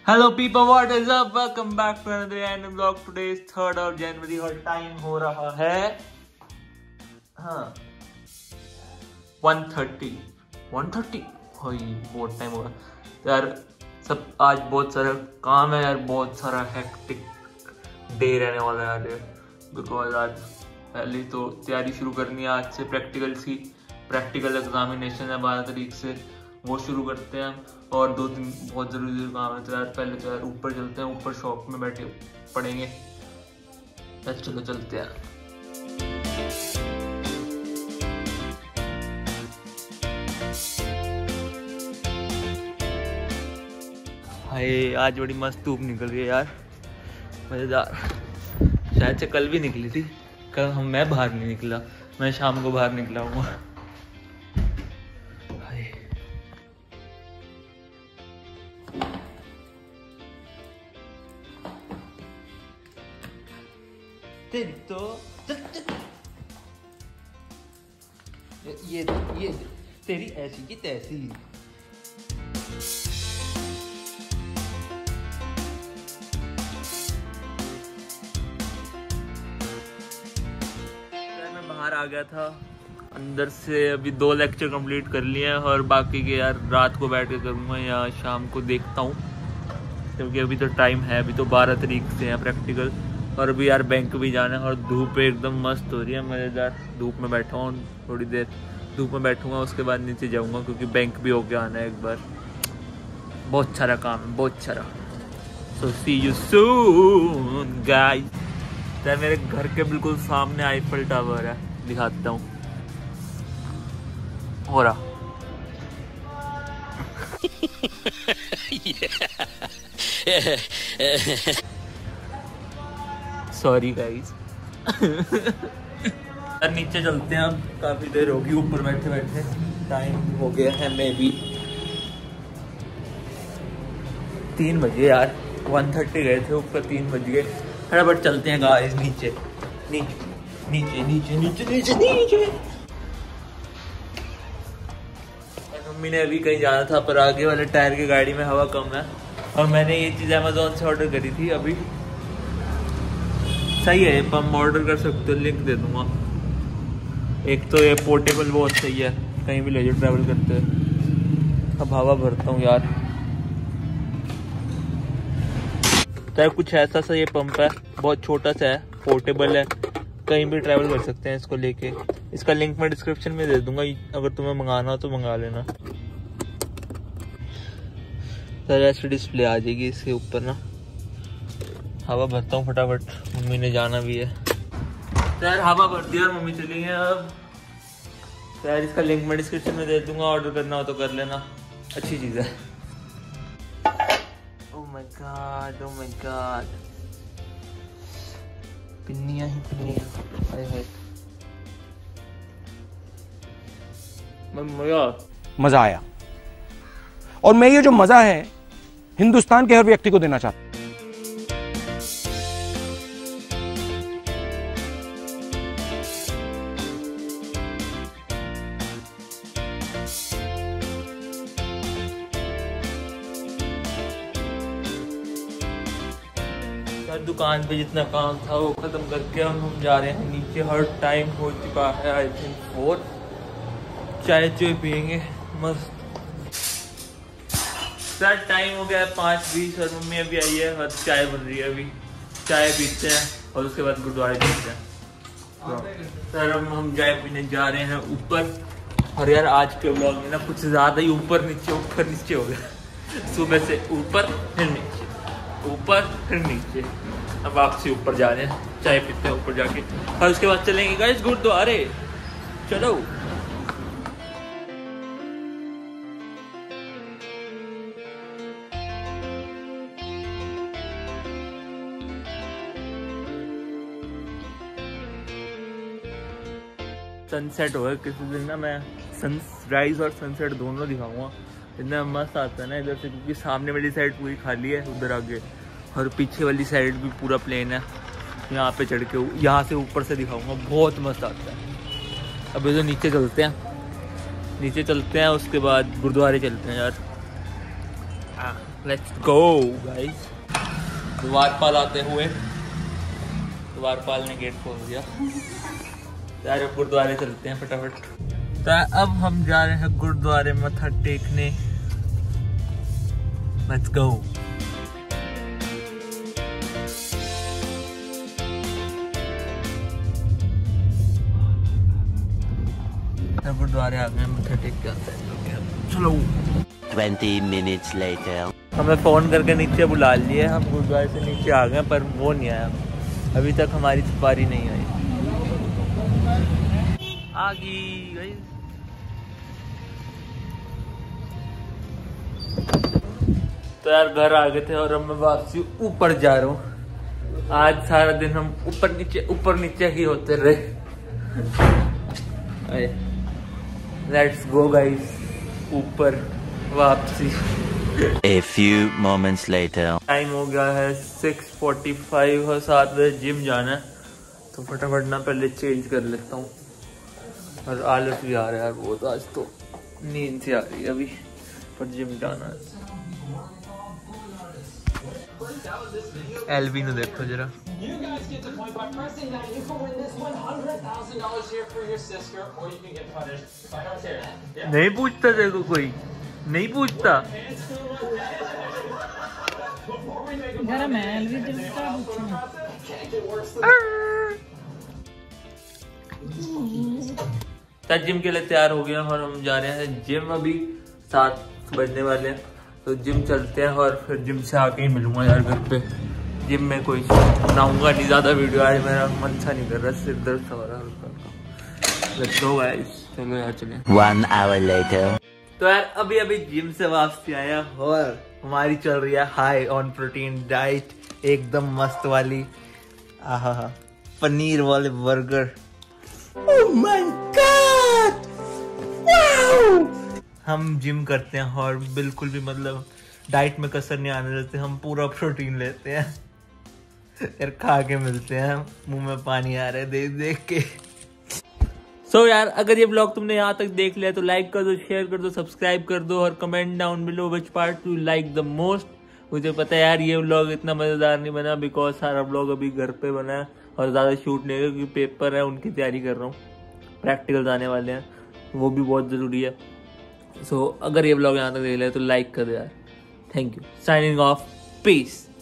Hello people, what is up? Welcome back to another random vlog. Today is 3rd of January और time हो रहा है 1:30 बहुत time हो रहा यार। सब आज बहुत सारा काम है यार, बहुत सारा हेक्टिक डे रहने वाला है यार, बिकॉज आज पहले तो तैयारी शुरू करनी है। आज से प्रैक्टिकल एग्जामिनेशन है 12 तारीख से, वो शुरू करते हैं और 2 दिन बहुत ज़रूरी काम है। तो यार पहले तो यार ऊपर चलते हैं, ऊपर शॉप में बैठे पढ़ेंगे। चलो चलते हैं। हाय, आज बड़ी मस्त धूप निकल रही है यार, मज़ेदार। शायद से कल भी निकली थी, कल मैं बाहर नहीं निकला, मैं शाम को बाहर निकला हूँ। तो ये तेरी ऐसी की तैसी। मैं बाहर आ गया था अंदर से, अभी 2 लेक्चर कंप्लीट कर लिए हैं और बाकी के यार रात को बैठ के करूँगा या शाम को देखता हूँ, क्योंकि अभी तो टाइम है। अभी तो 12 तारीख से है प्रैक्टिकल, और अभी यार बैंक भी जाना है और धूप एकदम मस्त हो रही है, मज़ेदार। धूप में बैठा हूँ, थोड़ी देर धूप में बैठूंगा, उसके बाद नीचे जाऊंगा क्योंकि बैंक भी होके आना है एक बार। बहुत सारा काम है, बहुत सारा। So see you soon guys. यार मेरे घर के बिल्कुल सामने आईफल टावर है, दिखाता हूँ। हो रहा सॉरी गाइस। नीचे चलते हैं, अब काफी देर होगी ऊपर बैठे बैठे, टाइम हो गया है मे बी 3 बजे यार। 1:30 गए थे ऊपर, 3 बज गए। फटाफट चलते हैं गाइस नीचे नीचे नीचे नीचे नीचे नीचे नीचे। मम्मी ने अभी कहीं जाना था, पर आगे वाले टायर की गाड़ी में हवा कम है, और मैंने ये चीज़ अमेजोन से ऑर्डर करी थी। अभी सही है, पंप ऑर्डर कर सकते हो, लिंक दे दूंगा। एक तो ये पोर्टेबल बहुत सही है, कहीं भी ले जाओ ट्रैवल करते हैं। अब हवा भरता हूँ यार। तो कुछ ऐसा सा ये पंप है, बहुत छोटा सा है, पोर्टेबल है, कहीं भी ट्रैवल कर सकते हैं इसको लेके। इसका लिंक मैं डिस्क्रिप्शन में दे दूंगा, अगर तुम्हें मंगाना हो तो मंगा लेना। तो ऐसी डिस्प्ले आ जाएगी इसके ऊपर ना। हवा भरता हूँ फटाफट, मम्मी ने जाना भी है। तो यार हवा भर दिया और मम्मी चली गई अब। तो यार इसका लिंक मैं डिस्क्रिप्शन में दे दूंगा, ऑर्डर करना हो तो कर लेना, अच्छी चीज़ है। ओह माय गॉड, पिन्नियाँ ही पिन्नियाँ। हाय हाय, मजा आया, और मैं ये जो मजा है हिंदुस्तान के हर व्यक्ति को देना चाहता हूं। दुकान पे जितना काम था वो खत्म करके हम जा रहे हैं नीचे। हर टाइम हो चुका है आई थिंक 4। चाय पियेंगे मस्त। सर टाइम हो गया है 5:20 और मम्मी अभी आई है और चाय बन रही है। अभी चाय पीते हैं और उसके बाद गुरुद्वारे चलते हैं। सर अब हम चाय पीने जा रहे हैं ऊपर। और यार आज के ब्लॉग में ना कुछ ज़्यादा ही ऊपर नीचे हो गया। सुबह से ऊपर फिर नीचे, ऊपर फिर नीचे। अब वापसी ऊपर जा रहे हैं, चाय पीते हैं ऊपर जाके, और उसके बाद चलेंगे गाइस गुरुद्वारे। चलो सनसेट होगा किसी दिन ना, मैं सनराइज और सनसेट दोनों दिखाऊंगा। इतना मस्त आता है ना इधर से, क्योंकि सामने वाली साइड पूरी खाली है उधर आगे, और पीछे वाली साइड भी पूरा प्लेन है। यहाँ पे चढ़ के यहाँ से ऊपर से दिखाऊंगा, बहुत मस्त आता है। अभी तो नीचे चलते हैं, नीचे चलते हैं, उसके बाद गुरुद्वारे चलते हैं यार। Let's go guys. द्वारपाल आते हुए, द्वारपाल ने गेट खोल दिया। यार गुरुद्वारे चलते हैं फटाफट। तो अब हम जा रहे हैं गुरुद्वारे मत्था टेकने। Let's go. गुरुद्वारे आ गए, मत्था टेक के आते हैं। चलो। 20 minutes later. हमें फोन करके नीचे बुला लिए, हम गुरुद्वारे से नीचे आ गए पर वो नहीं आया। अभी तक हमारी सवारी नहीं आई। आ गई। तो यार घर आ गए थे और अब मैं वापसी ऊपर जा रहा हूँ। आज सारा दिन हम ऊपर नीचे ही होते रहे। लेट्स गो गाइस, ऊपर वापसी। A few moments later. Time हो गया है 6:45 और 7 बजे जिम जाना है। तो फटाफट ना पहले चेंज कर लेता हूँ। और आलस भी आ रहा है यार बहुत, आज तो नींद से आ रही है अभी, पर जिम जाना है। एलवी ने देखो जरा। नहीं पूछता देखो, कोई नहीं पूछता। जिम के लिए तैयार हो गया और हम जा रहे हैं जिम। अभी 7 बजने वाले हैं तो जिम चलते हैं और फिर जिम से आके ही मिलूंगा यार घर पे। जिम में कोई बनाऊंगा नहीं ज्यादा वीडियो, आज मेरा मन सा नहीं कर रहा, सिर दर्द हो रहा है। लेट्स गो गाइस, चलो यार चलें। 1 hour later. तो यार अभी जिम से वापसी आया और हमारी चल रही है हाई ऑन प्रोटीन डाइट, एकदम मस्त वाली। आहा, पनीर वाले burger. Oh my God, wow. हम जिम करते हैं और बिल्कुल भी मतलब डाइट में कसर नहीं आने देते, हम पूरा प्रोटीन लेते हैं। यार खा के मिलते हैं, मुंह में पानी आ रहा है देख देख के। सो यार अगर ये ब्लॉग तुमने यहाँ तक देख लिया तो लाइक कर दो, शेयर कर दो, सब्सक्राइब कर दो और comment down below which part you like the most. मुझे पता है यार ये व्लॉग इतना मजेदार नहीं बना बिकॉज सारा व्लॉग अभी घर पे बना है और ज्यादा शूट नहीं है क्योंकि पेपर है, उनकी तैयारी कर रहा हूँ। प्रैक्टिकल्स आने वाले हैं, वो भी बहुत जरूरी है। सो अगर ये व्लॉग यहाँ तक देख लिया तो लाइक कर दो यार। Thank you. Signing off, piece.